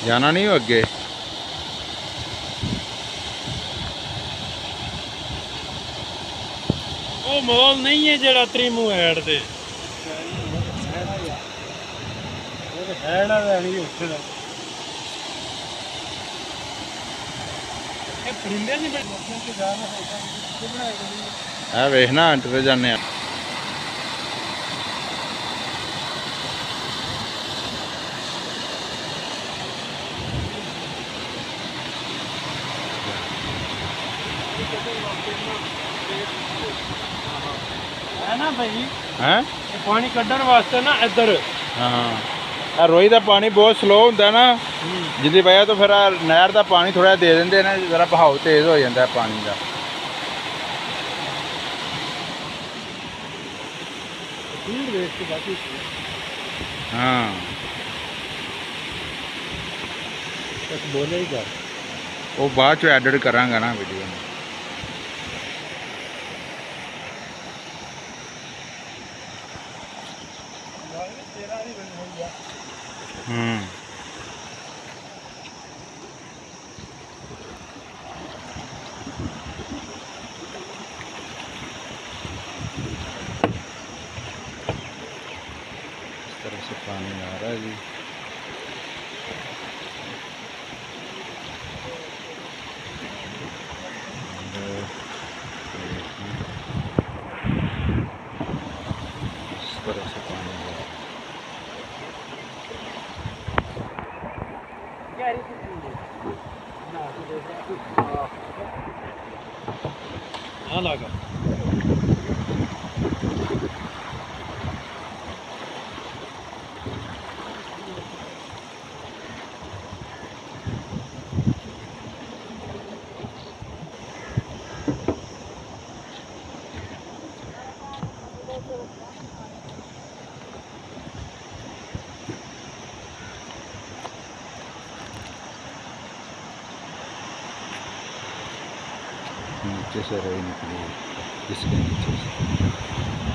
जाना नहीं हो अगे। वो मॉल नहीं है जेड़ा त्रिमू हैड दे है वेखना अंटर जाने। है ना भाई हैं पानी कड्ढन वास्ते ना इधर। हाँ रोई का पानी बहुत स्लो होंगे ना, जिसकी वजह तो फिर नहर का पानी थोड़ा दे देंगे ना, जरा बहाव तेज हो जाता है पानी का। हाँ बोले ही कर वो बाद चो एडिट करांगा ना वीडियो में। इस तरह से पानी आ रहा है जी। इस तरह से पानी आ रहा है। हाँ लगा नीचे से रही निकली इसके नीचे से।